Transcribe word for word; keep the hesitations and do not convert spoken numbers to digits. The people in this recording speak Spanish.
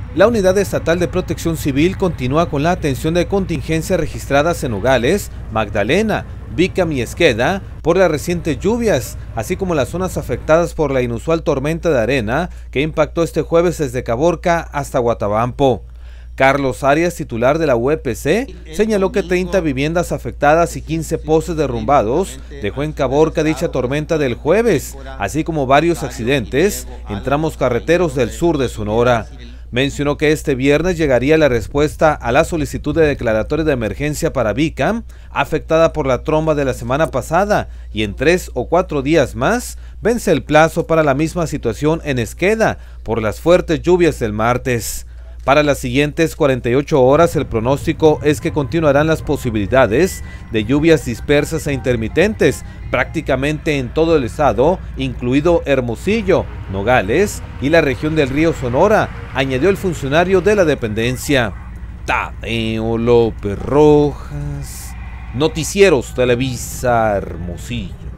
La Unidad Estatal de Protección Civil continúa con la atención de contingencias registradas en Nogales, Magdalena, Bicam y Esqueda por las recientes lluvias, así como las zonas afectadas por la inusual tormenta de arena que impactó este jueves desde Caborca hasta Guatabampo. Carlos Arias, titular de la U E P C, señaló que treinta viviendas afectadas y quince postes derrumbados dejó en Caborca dicha tormenta del jueves, así como varios accidentes en tramos carreteros del sur de Sonora. Mencionó que este viernes llegaría la respuesta a la solicitud de declaratoria de emergencia para Bicam, afectada por la tromba de la semana pasada, y en tres o cuatro días más vence el plazo para la misma situación en Esqueda por las fuertes lluvias del martes. Para las siguientes cuarenta y ocho horas el pronóstico es que continuarán las posibilidades de lluvias dispersas e intermitentes prácticamente en todo el estado, incluido Hermosillo, Nogales y la región del río Sonora, añadió el funcionario de la dependencia. Tadeo López Rojas, Noticieros Televisa Hermosillo.